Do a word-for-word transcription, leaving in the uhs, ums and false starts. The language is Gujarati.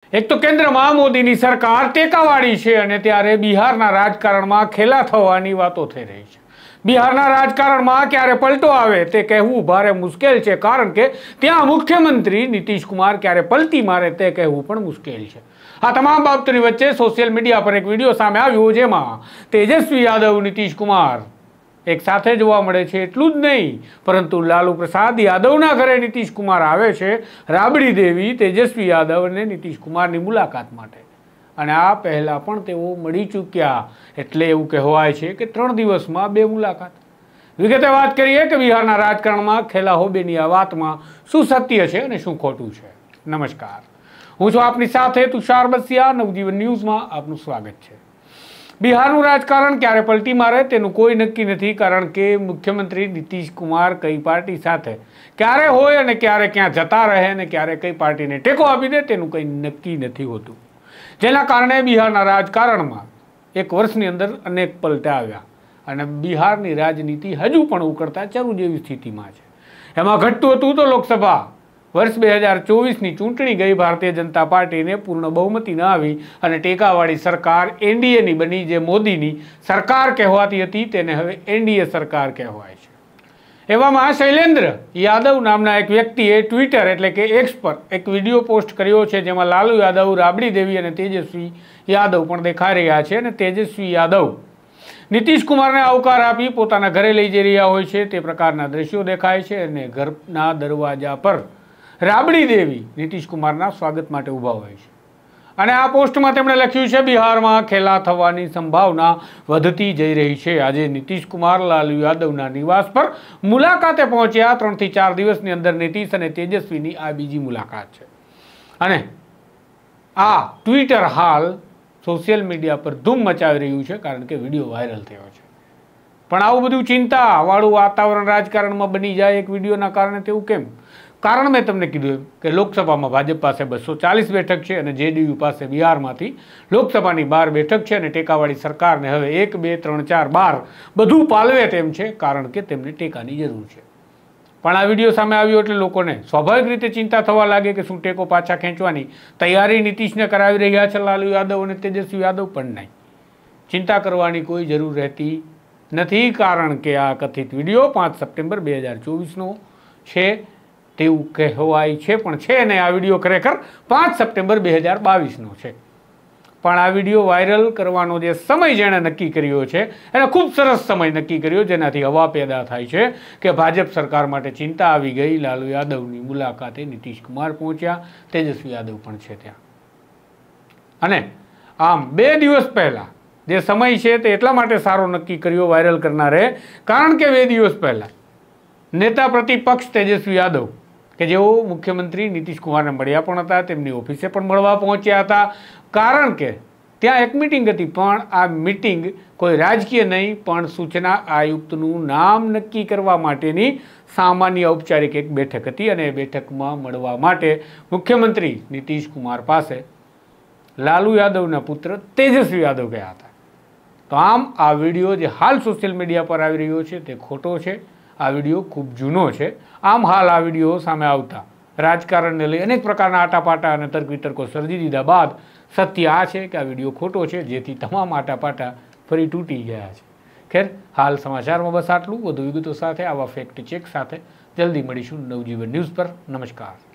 એક તો કેન્દ્રમાં મોદીની સરકાર ટેકાવાળી છે અને ત્યારે બિહારના રાજકારણમાં ખેલા થવાની વાતો થઈ રહી છે। બિહારના રાજકારણમાં ક્યારે પલટો આવે તે કહેવું ભારે મુશ્કેલ છે, કારણ કે ત્યાં મુખ્યમંત્રી નીતિશ કુમાર ક્યારે પલટી મારે તે કહેવું પણ મુશ્કેલ છે। આ તમામ બાબતોની વચ્ચે સોશિયલ મીડિયા પર એક વિડીયો સામે આવ્યો, જેમાં તેજસ્વી યાદવ, નીતિશ કુમાર એક સાથે જોવા મળે છે। એટલું જ નહીં, પરંતુ લાલુ પ્રસાદ યાદવના ઘરે નીતિશ કુમાર આવે છે રાબડી દેવી, તેજસ્વી યાદવ અને નીતિશ કુમારની મુલાકાત માટે, અને આ પહેલા પણ તેઓ મળી ચૂક્યા। એટલે એવું કહેવાય છે કે ત્રણ દિવસમાં બે મુલાકાત। વિગતે વાત કરીએ કે બિહારના રાજકારણમાં ખેલા હોબેની આ વાતમાં શું સત્ય છે અને શું ખોટું છે। નમસ્કાર, હું છું આપની સાથે તુષાર બસિયા। નવજીવન ન્યૂઝમાં આપનું સ્વાગત છે। બિહારનું રાજકારણ ક્યારે પલટી મારે તેનું કોઈ નક્કી નથી, કારણ કે મુખ્યમંત્રી નીતિશ કુમાર કઈ પાર્ટી સાથે ક્યારે હોય અને ક્યારે ક્યાં જતા રહે અને ક્યારે કઈ પાર્ટીને ટેકો આપી દે તેનું કંઈ નક્કી નથી હોતું, જેના કારણે બિહારના રાજકારણમાં એક વર્ષની અંદર અનેક પલટા આવ્યા અને બિહારની રાજનીતિ હજુ પણ ઉકળતા ચરુ જેવી સ્થિતિમાં છે। એમાં ઘટતું હતું તો લોકસભા વર્ષ બે હજાર ચોવીસની ચૂંટણી ગઈ, ભારતીય જનતા પાર્ટીને પૂર્ણ બહુમતી ન આવી અને ટેકાવાળી સરકાર એનડીએની બની, જે મોદીની સરકાર કહેવાતી હતી તેને હવે એનડીએ સરકાર કહેવાય છે। એવામાં શૈલેન્દ્ર યાદવ નામના એક વ્યક્તિએ ટ્વિટર એટલે કે એક્સ પર એક વિડીયો પોસ્ટ કર્યો છે, જેમાં લાલુ યાદવ, રાબડી દેવી અને તેજસ્વી યાદવ પણ દેખાઈ રહ્યા છે। અને તેજસ્વી યાદવ નીતિશ કુમારને આવકાર આપી પોતાના ઘરે લઈ જઈ રહ્યા હોય છે તે પ્રકારના દ્રશ્યો દેખાય છે, અને ઘરના દરવાજા પર રાબડી દેવી નીતિશ કુમારના સ્વાગત માટે ઊભા હોય છે। અને આ પોસ્ટમાં તેમણે લખ્યું છે, બિહારમાં ખેલા થવાની સંભાવના વધતી જઈ રહી છે। આજે નીતિશ કુમાર લાલુ યાદવના નિવાસ પર મુલાકાતે પહોંચ્યા। ત્રણથી ચાર દિવસની અંદર નીતિશ અને તેજસ્વીની આ બીજી મુલાકાત છે, અને આ ટ્વિટર હાલ સોશિયલ મીડિયા પર ધૂમ મચાવી રહ્યું છે, કારણ કે વિડીયો વાયરલ થયો છે। પણ આવું બધું ચિંતાવાળું વાતાવરણ રાજકારણમાં બની જાય એક વિડીયોના કારણે, તેવું કેમ? કારણ મેં તમને કીધું એમ કે લોકસભામાં ભાજપ પાસે બસો ચાલીસ બેઠક છે અને જેડીયુ પાસે બિહારમાંથી લોકસભાની બાર બેઠક છે, અને ટેકાવાળી સરકારને હવે એક બે ત્રણ ચાર બાર બધું પાલવે તેમ છે, કારણ કે તેમને ટેકાની જરૂર છે। પણ આ વિડીયો સામે આવ્યો એટલે લોકોને સ્વાભાવિક રીતે ચિંતા થવા લાગે કે શું ટેકો પાછા ખેંચવાની તૈયારી નીતિશને કરાવી રહ્યા છે લાલુ યાદવ અને તેજસ્વી યાદવ? પણ નહીં, ચિંતા કરવાની કોઈ જરૂર રહેતી નથી, કારણ કે આ કથિત વિડીયો પાંચ સપ્ટેમ્બર બે હજાર ચોવીસનો છે તેવું કહેવાય છે, પણ છે ને આ વિડીયો ખરેખર પાંચ સપ્ટેમ્બર બે હજાર બાવીસનો છે। પણ આ વિડીયો વાયરલ કરવાનો જે સમય જેણે નક્કી કર્યો છે એને ખૂબ સરસ સમય નક્કી કર્યો, જેનાથી હવા પેદા થાય છે કે ભાજપ સરકાર માટે ચિંતા આવી ગઈ। લાલુ યાદવની મુલાકાતે નીતિશ કુમાર પહોંચ્યા, તેજસ્વી યાદવ પણ છે ત્યાં। અને આમ બે દિવસ પહેલા જે સમય છે તે એટલા માટે સારો નક્કી કર્યો વાયરલ કરનારે, કારણ કે બે દિવસ પહેલા નેતા પ્રતિપક્ષ તેજસ્વી યાદવ કે જેઓ મુખ્યમંત્રી નીતિશ કુમારને મળ્યા પણ હતા, તેમની ઓફિસે પણ મળવા પહોંચ્યા હતા, કારણ કે ત્યાં એક મિટિંગ હતી। પણ આ મિટિંગ કોઈ રાજકીય નહીં, પણ સૂચના આયુક્તનું નામ નક્કી કરવા માટેની સામાન્ય ઔપચારિક એક બેઠક હતી, અને એ બેઠકમાં મળવા માટે મુખ્યમંત્રી નીતિશ કુમાર પાસે લાલુ યાદવના પુત્ર તેજસ્વી યાદવ ગયા હતા। તો આમ આ વિડીયો જે હાલ સોશિયલ મીડિયા પર આવી રહ્યો છે તે ખોટો છે। આ વિડીયો ખૂબ જૂનો છે। આમ હાલ આ વિડીયો સામે આવતા રાજકારણને લઈ અનેક પ્રકારના આટાપાટા અને તર્ક વિતર્કો સર્જી દીધા બાદ સત્ય આ છે કે આ વિડીયો ખોટો છે, જેથી તમામ આટાપાટા ફરી તૂટી ગયા છે। ખેર, હાલ સમાચારમાં બસ આટલું। વધુ વિગતો સાથે આવા ફેક્ટ ચેક સાથે જલ્દી મળીશું નવજીવન ન્યૂઝ પર। નમસ્કાર।